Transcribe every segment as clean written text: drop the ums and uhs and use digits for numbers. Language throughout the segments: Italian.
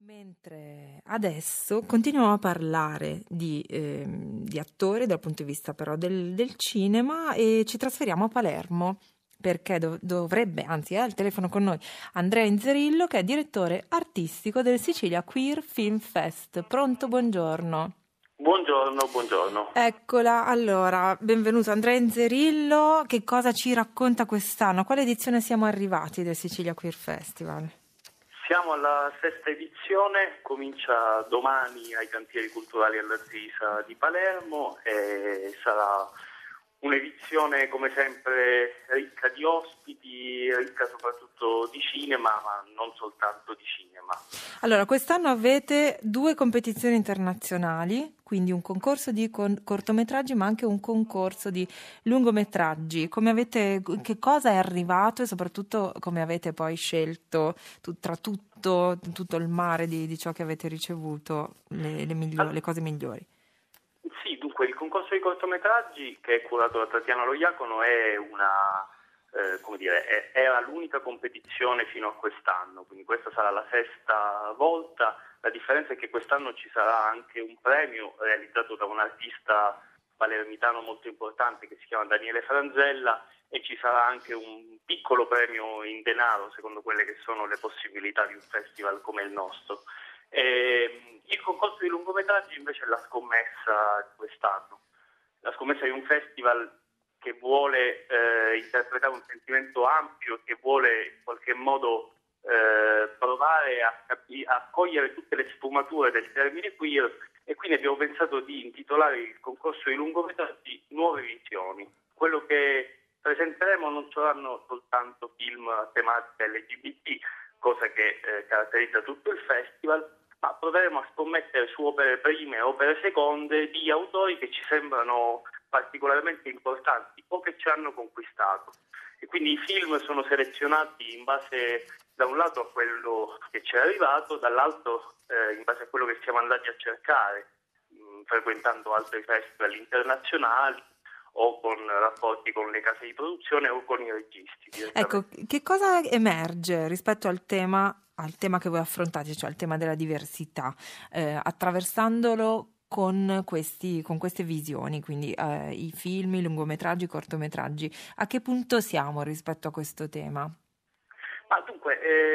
Mentre adesso continuiamo a parlare di attori dal punto di vista però del cinema e ci trasferiamo a Palermo perché dovrebbe, anzi è al telefono con noi, Andrea Inzerillo che è direttore artistico del Sicilia Queer Film Fest. Pronto, buongiorno. Buongiorno, buongiorno. Eccola, allora, benvenuto Andrea Inzerillo, che cosa ci racconta quest'anno? A quale edizione siamo arrivati del Sicilia Queer Festival? Siamo alla sesta edizione, comincia domani ai Cantieri Culturali alla Zisa di Palermo e sarà un'edizione come sempre ricca di ospiti, ricca soprattutto di cinema, ma non soltanto di cinema. Allora, quest'anno avete due competizioni internazionali, quindi un concorso di cortometraggi ma anche un concorso di lungometraggi. Che cosa è arrivato e soprattutto come avete poi scelto tra tutto il mare di ciò che avete ricevuto le cose migliori? Sì, dunque il concorso di cortometraggi che è curato da Tatiana Loiacono è era l'unica competizione fino a quest'anno, quindi questa sarà la sesta volta. La differenza è che quest'anno ci sarà anche un premio realizzato da un artista palermitano molto importante che si chiama Daniele Franzella e ci sarà anche un piccolo premio in denaro secondo quelle che sono le possibilità di un festival come il nostro. Il concorso di lungometraggi invece è la scommessa di quest'anno, la scommessa di un festival che vuole interpretare un sentimento ampio e che vuole in qualche modo provare a cogliere tutte le sfumature del termine queer, e quindi abbiamo pensato di intitolare il concorso di lungometraggi Nuove Visioni. Quello che presenteremo non saranno soltanto film a tematica LGBT, cosa che caratterizza tutto il festival, ma proveremo a scommettere su opere prime e opere seconde di autori che ci sembrano particolarmente importanti o che ci hanno conquistato. E quindi i film sono selezionati in base da un lato a quello che ci è arrivato, dall'altro in base a quello che siamo andati a cercare, frequentando altri festival internazionali o con rapporti con le case di produzione o con i registi. Ecco, che cosa emerge rispetto al tema che voi affrontate, cioè al tema della diversità, attraversandolo con queste visioni, quindi i film, i lungometraggi, i cortometraggi. A che punto siamo rispetto a questo tema? Ma dunque,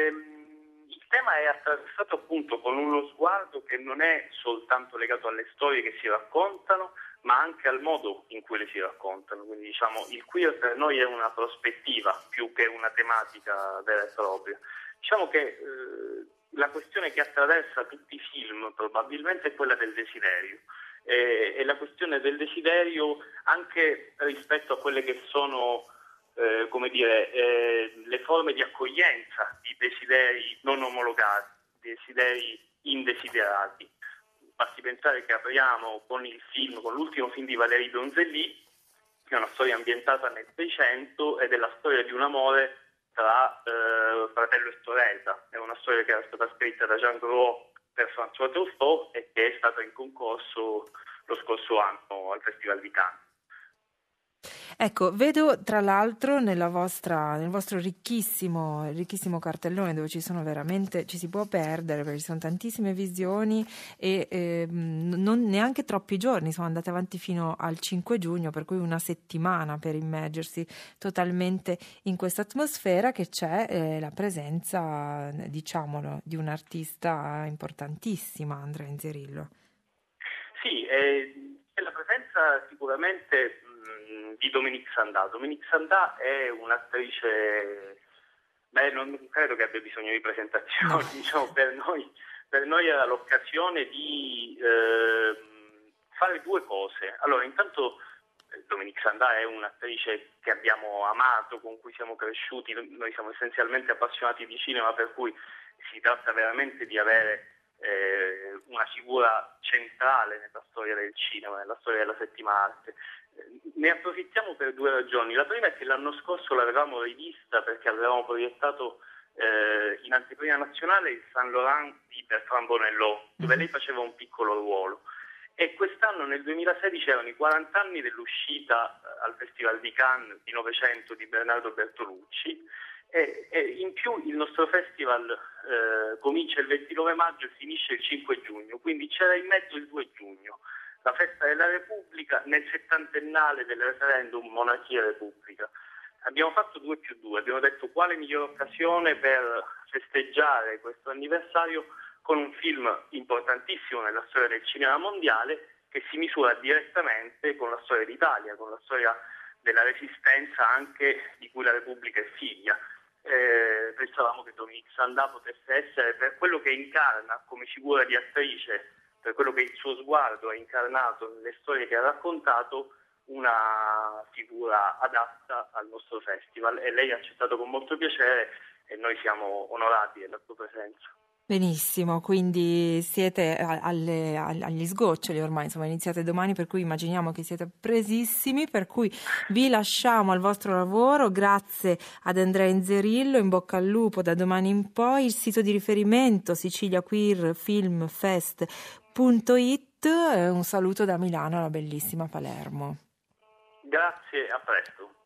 il tema è attraversato appunto con uno sguardo che non è soltanto legato alle storie che si raccontano, ma anche al modo in cui le si raccontano. Quindi diciamo il queer per noi è una prospettiva più che una tematica vera e propria. Diciamo che la questione che attraversa tutti i film probabilmente è quella del desiderio. E la questione del desiderio anche rispetto a quelle che sono le forme di accoglienza di desideri non omologati, desideri indesiderati. Basti pensare che apriamo con l'ultimo film di Valérie Donzelli, che è una storia ambientata nel Seicento ed è la storia di un amore tra fratello e sorella. È una storia che era stata scritta da Jean Gros per François Truffaut e che è stata in concorso lo scorso anno al Festival di Cannes. Ecco, vedo tra l'altro nel vostro ricchissimo cartellone dove ci si può perdere perché ci sono tantissime visioni e non neanche troppi giorni, sono andate avanti fino al 5 giugno, per cui una settimana per immergersi totalmente in questa atmosfera che c'è la presenza, diciamolo, di un'artista importantissima, Andrea Inzerillo. Sì, c'è la presenza sicuramente di Dominique Sandà. Dominique Sandà è un'attrice, non credo che abbia bisogno di presentazioni, no. Diciamo, per noi era l'occasione di fare due cose. Allora, intanto Dominique Sandà è un'attrice che abbiamo amato, con cui siamo cresciuti, noi siamo essenzialmente appassionati di cinema, per cui si tratta veramente di avere una figura centrale nella storia del cinema, nella storia della settima arte. Ne approfittiamo per due ragioni. La prima è che l'anno scorso l'avevamo rivista perché avevamo proiettato in anteprima nazionale il Saint Laurent di Bertrand Bonello, dove lei faceva un piccolo ruolo. E quest'anno, nel 2016, erano i 40 anni dell'uscita al Festival di Cannes di Novecento di Bernardo Bertolucci, E in più il nostro festival comincia il 29 maggio e finisce il 5 giugno, quindi c'era in mezzo il 2 giugno, la festa della Repubblica nel settantennale del referendum monarchia e Repubblica. Abbiamo fatto 2+2, abbiamo detto quale migliore occasione per festeggiare questo anniversario con un film importantissimo nella storia del cinema mondiale che si misura direttamente con la storia d'Italia, con la storia della resistenza anche di cui la Repubblica è figlia. Pensavamo che Dominique Sanda potesse essere, per quello che incarna come figura di attrice, per quello che il suo sguardo ha incarnato nelle storie che ha raccontato, una figura adatta al nostro festival, e lei ha accettato con molto piacere e noi siamo onorati della sua presenza. Benissimo, quindi siete agli sgoccioli ormai, insomma iniziate domani, per cui immaginiamo che siete presissimi, per cui vi lasciamo al vostro lavoro. Grazie ad Andrea Inzerillo, in bocca al lupo da domani in poi. Il sito di riferimento siciliaqueerfilmfest.it. Un saluto da Milano alla bellissima Palermo. Grazie, a presto.